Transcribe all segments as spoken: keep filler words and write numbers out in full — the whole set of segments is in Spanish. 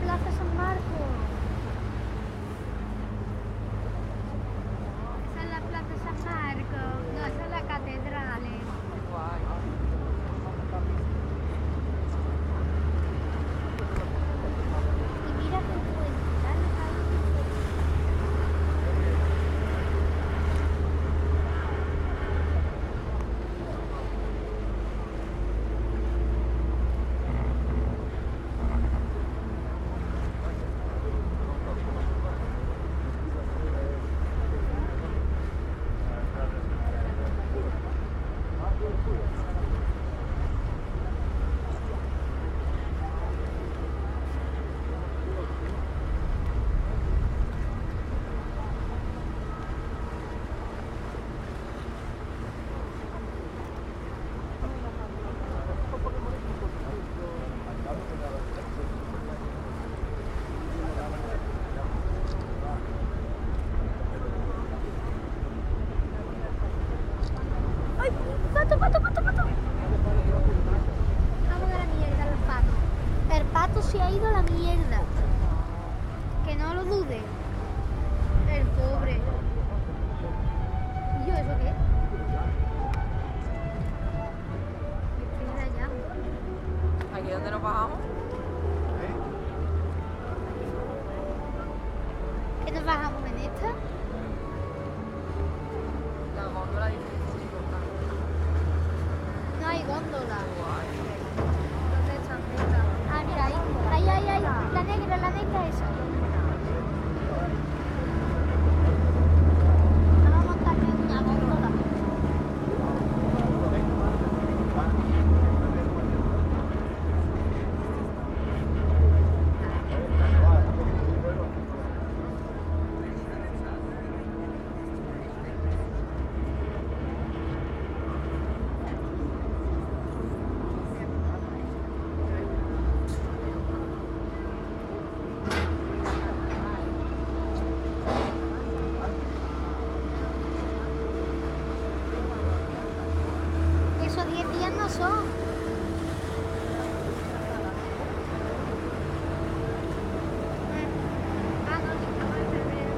Plaza San Marcos. Esa es la Plaza San Marcos. No, esa es la catedral. eh. Y mira qué puente. Dale ahí. ¡Ay! ¡Pato, pato, pato, pato! Vamos a la mierda, los patos. El pato se ha ido a la mierda. Que no lo dude. El pobre. ¿Y yo eso qué? Estoy rayando. ¿Aquí dónde nos bajamos? ¿Qué nos bajamos en esta? La góndola dice. No hay góndola. ¿Dónde están estas? Ah, mira, ahí. Ahí, ahí, ahí. La negra, la negra esa. Vamos a montarme en una góndola. Esos diez días no son. Ah, no, que estamos en febrero.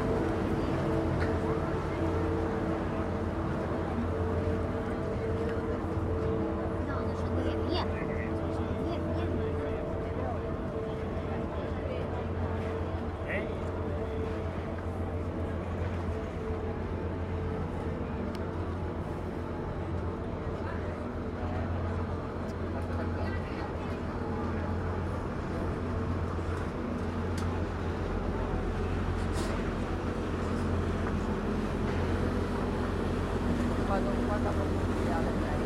No, no son diez días. Son diez días. ¿Cuántas oportunidades hay?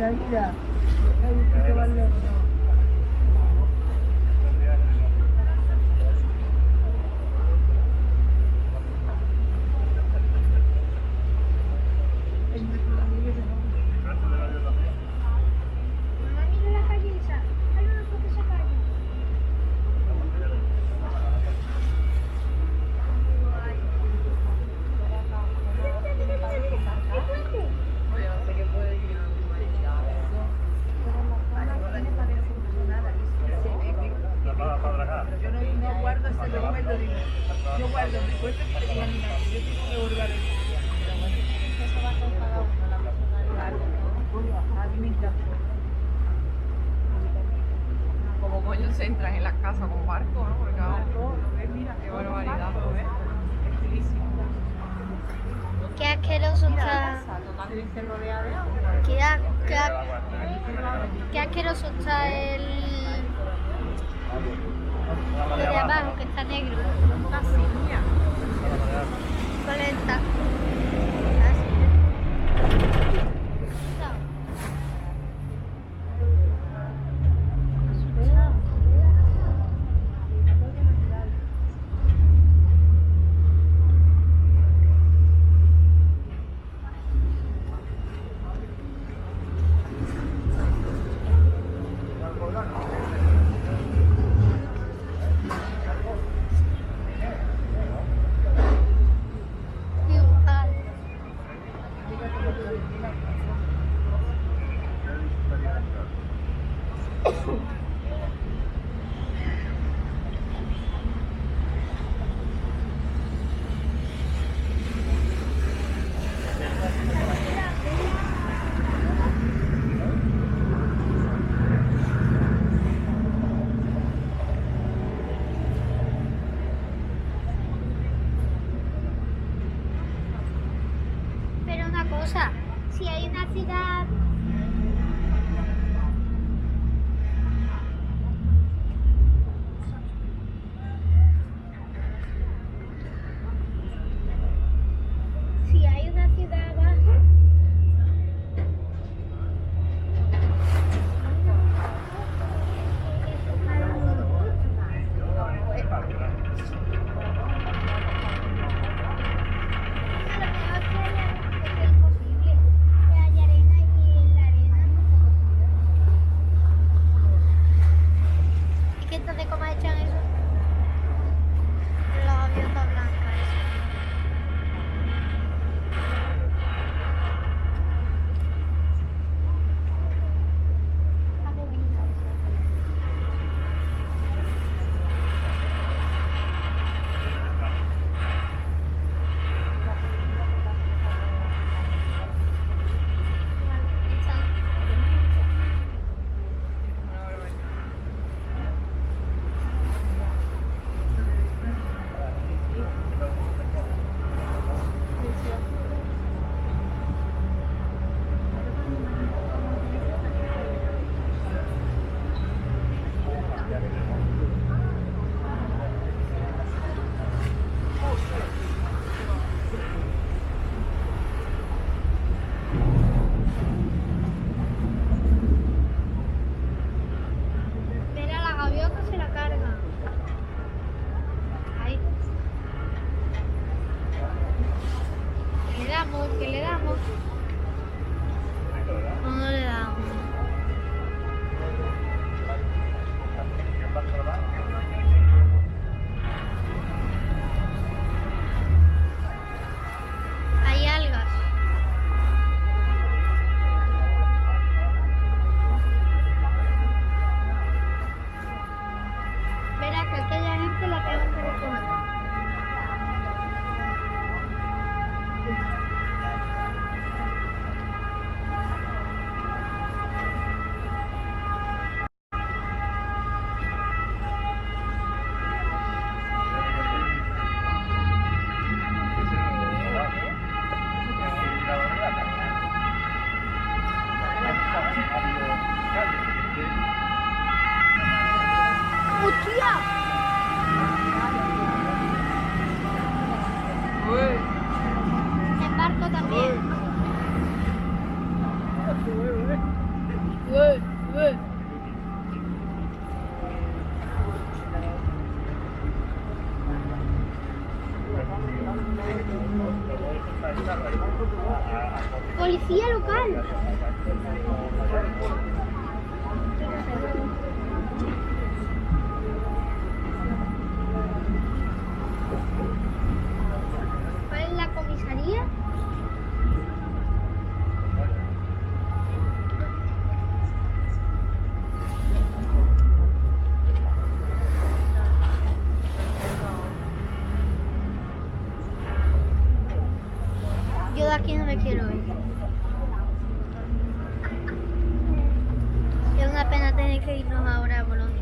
mira, mira. Hay un poquito más lejos. Mamá, mira la calle esa. Hay una foto de esa calle. Oye, no sé qué puede ir a mi Yo no, no guardo ese recuerdo, digo. Yo guardo recuerdos para que mi madre. Yo tengo que guardar eso. Eso va con cada uno, la personalidad. A mí me encantó. Como coño se entran en las casas con barco, ¿no? Porque vamos, Lo ves, mira. qué barbaridad. Lo ves. Es chulísimo. Qué asqueroso La está. casa totalmente rodeada de agua. Qué, a- qué, a- qué asqueroso está el. Lo de abajo, que está negro. Una silla. ¿Cuál es esta? Dibujar. Pero una cosa, si hay una ciudad. Si hay una ciudad abajo. A lo mejor que haya, es imposible que haya arena y en la arena. ¿Y qué entonces cómo echan eso? Los gaviotas blancas. Está muy bonito. Mira, la gaviota se la carga. Ahí. ¿Qué le damos? ¿Qué le damos? No, no le damos. Hay algas. Verá que aquella gente la tengo que recoger. Policía local. ¿Cuál es la comisaría? Yo de aquí no me quiero ir. Es una pena tener que irnos ahora a Bolonia.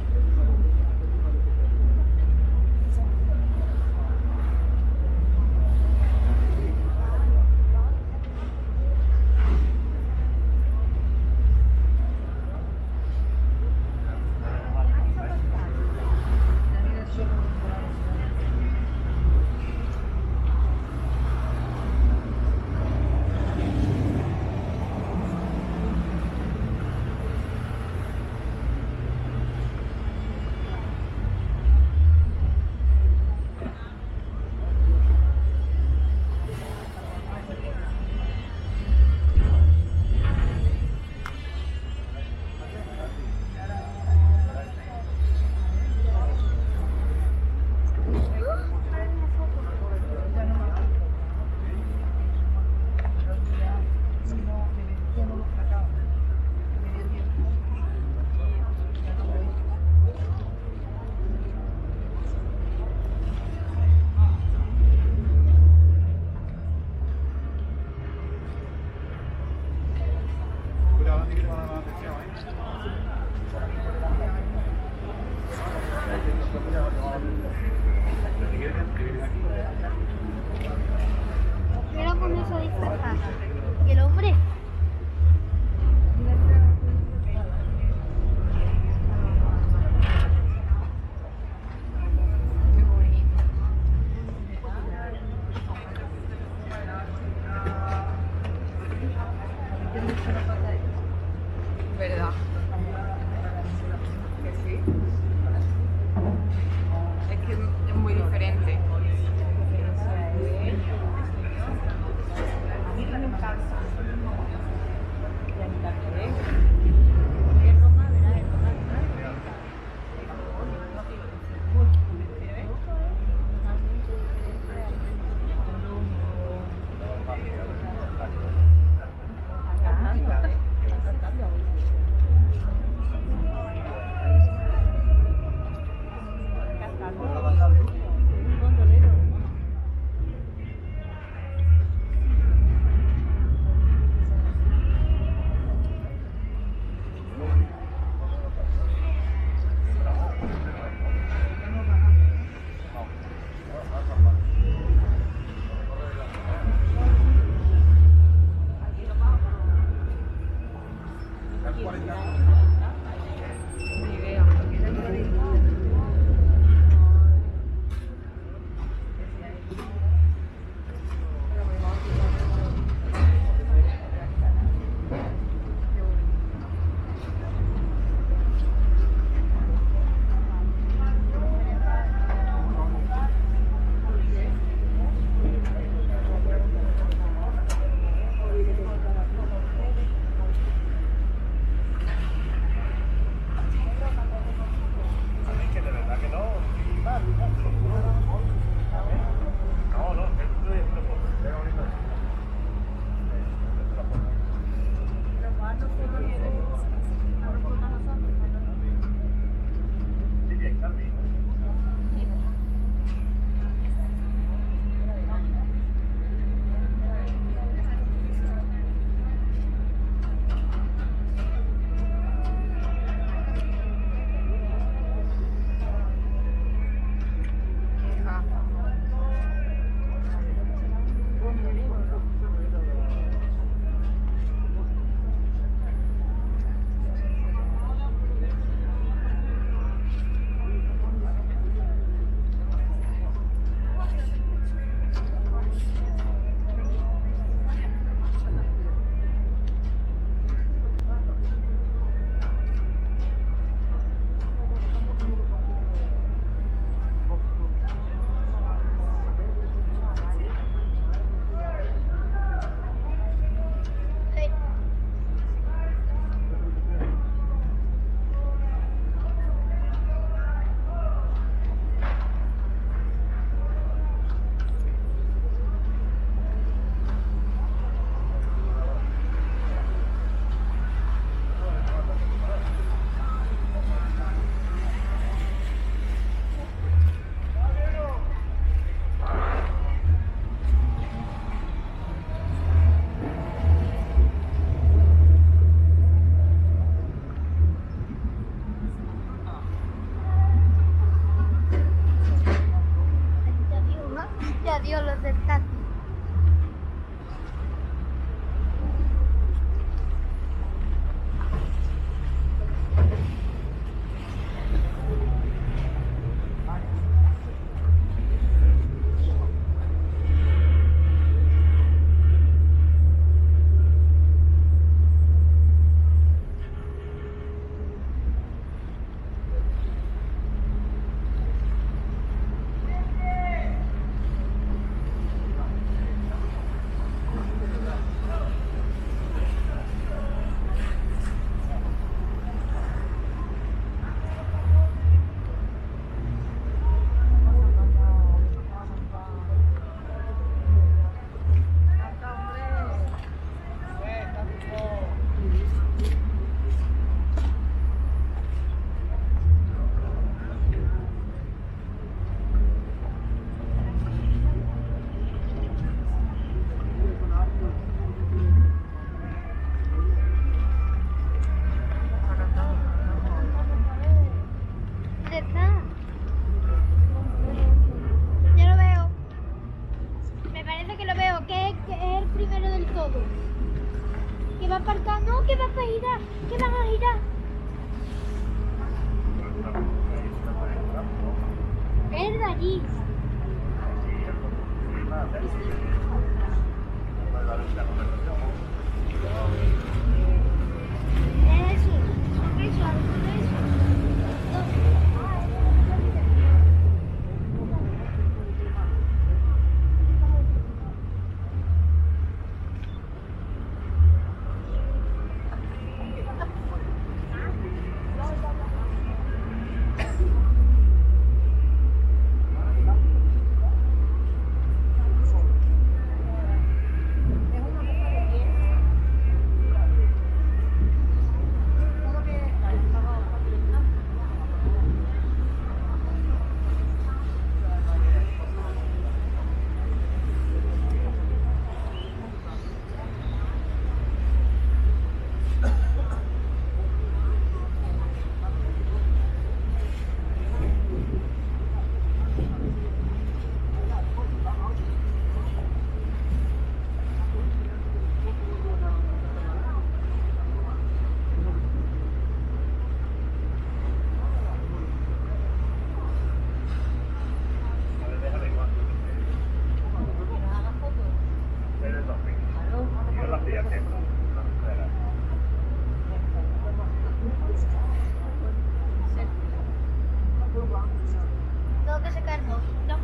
Y adiós los del taxi. va a aparcar, no, que va a girar, que van a girar. Es de allí. Eso, eso, eso. Tengo que sacar dos. No.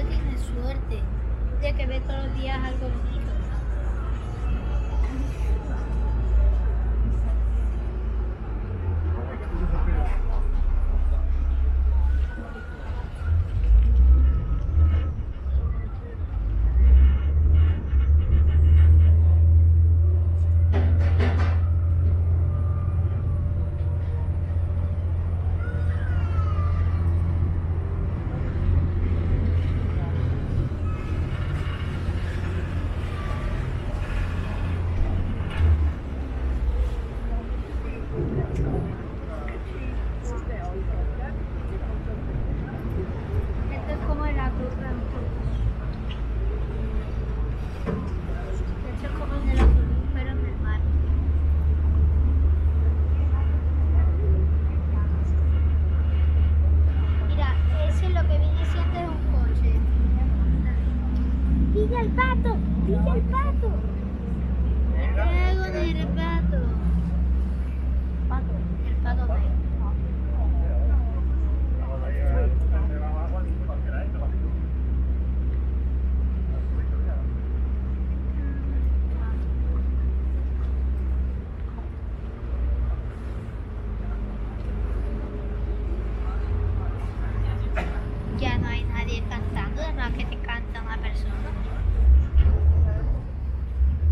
tiene suerte de que ve todos los días algo bonito. Esto es como en la coca. Esto es como en el azul, pero en el mar. Mira, ese es lo que viene siendo es un coche. ¡Pilla el pato! ¡Pilla el pato! ¿Qué hago del pato? Pato. El pato de ya no hay nadie cantando, es más que te canta una persona.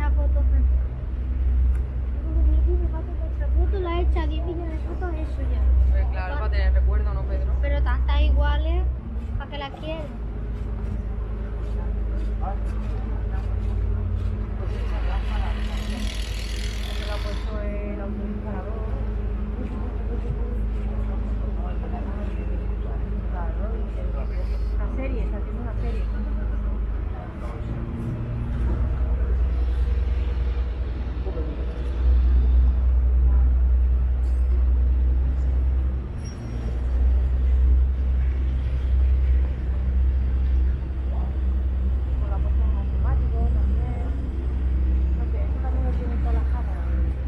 la foto. Nuestra foto la he hecho a diez millones de fotos, eso ya. Pues claro, para tener recuerdo, ¿no, Pedro? Pero tantas iguales, ¿para qué las quieres? Se la ha puesto el autodisparador. Una serie, está haciendo una serie. Con la puesta en automático también. No sé, eso también lo tienen todas las cámaras.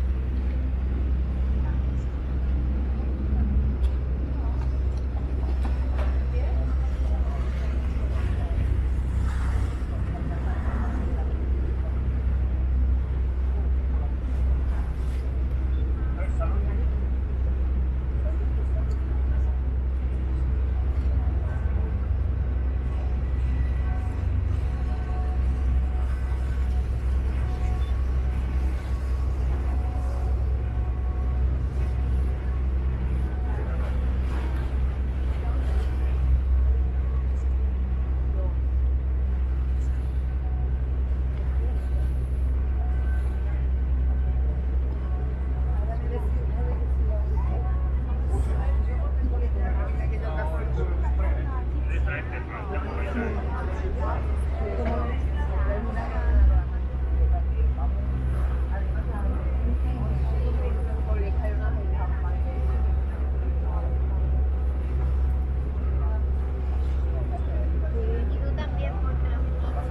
Y tú también, porque lo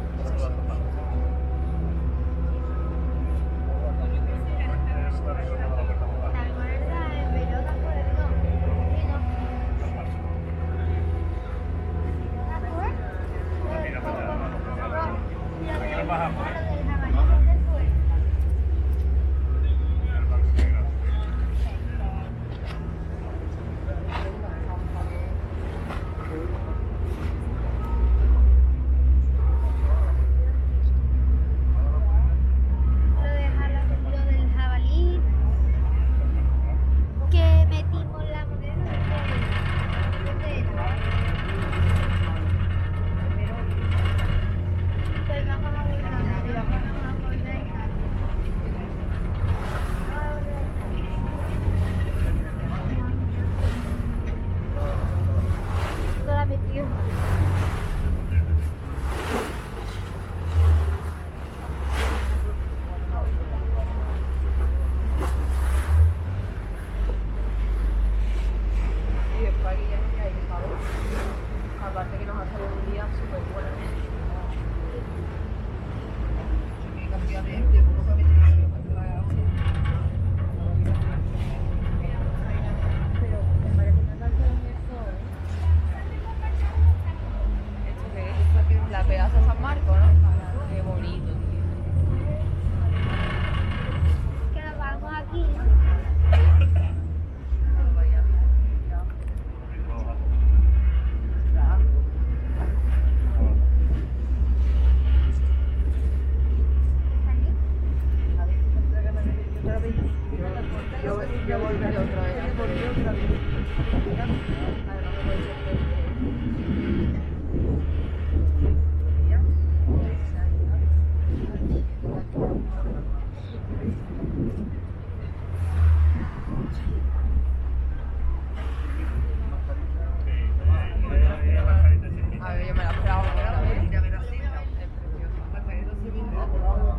¿te acuerdas en Bellota por el no? Sí, no. ¿Te acuerdas? Mira, del jabalí, ¿dónde fue? Lo de jala- lo del jabalí que metimos la moneda del pueblo. ¿Dónde era? Pues vamos a volver a ver, vamos a volver a ir. No la metió. Y después aquí ya hay calor. Aparte que nos ha salido un día súper bueno. Qué cantidad de gente, por lo que me tiene que hacer la Pero me parece una canción de eso. ¿Esto qué es? La pedazo de San Marcos, ¿no? Qué bonito, tío. Que nos vamos aquí. Yo, yo volveré otra vez. Además, me puede ser a ver, yo me la esperaba otra vez. Ir a ver así, Es precioso. Rafael se viene a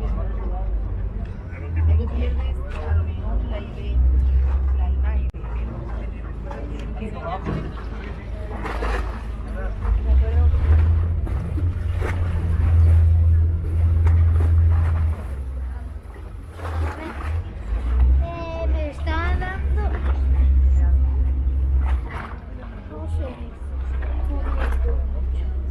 luego pierdes a lo mejor la idea, la imagen, que no Eh, me está dando. ¿Cómo se dice?